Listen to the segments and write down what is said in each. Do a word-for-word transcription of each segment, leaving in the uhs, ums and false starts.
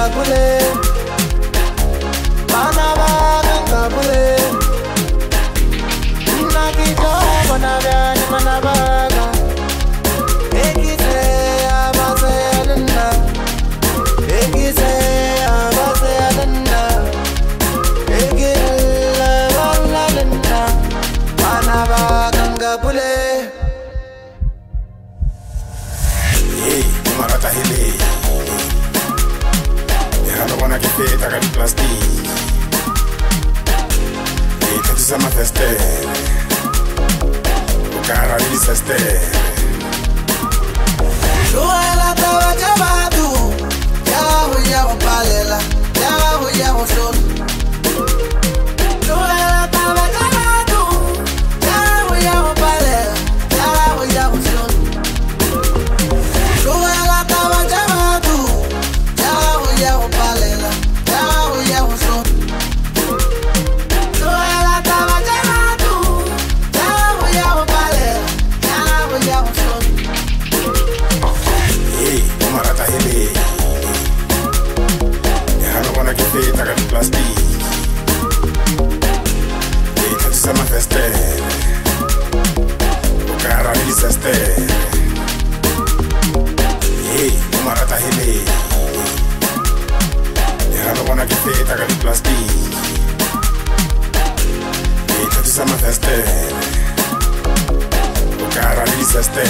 gangabule, manaba gangabule. Nakito manaba ni manabaga, ekise abase alenda, ekise abase alenda, ekile wala alenda, manaba gangabule. Hey, marata hele. I don't wanna get paid, I got plastic. Hey, can you say my feste? Cara, really seste. Luela tava chamado, yahu yahu palela, yahu yahu son. Luela tava chamado, yahu yahu palela, yahu yahu son. Luela tava chamado, yahu yahu palela, yahu yahu son. Luela tava chamado, yahu yahu palela, yahu yahu son. Hey, marata hele. I don't wanna get paid, I got plastic. Hey, can you say my feste? Cara, really seste. Hey, marata hele. I don't wanna get paid, I got plastic. Hey, can you say my feste? Cara, really seste.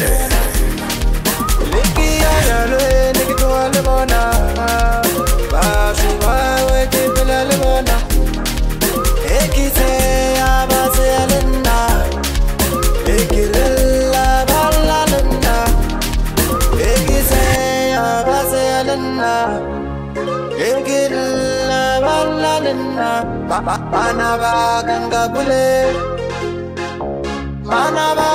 Liki ayalwe nikito alibona, bashu bawe kipila alibona. Ekise abase alenda, ekililla bala alenda. Ekise abase alenda, ekililla bala alenda. Manaba gangabule, manaba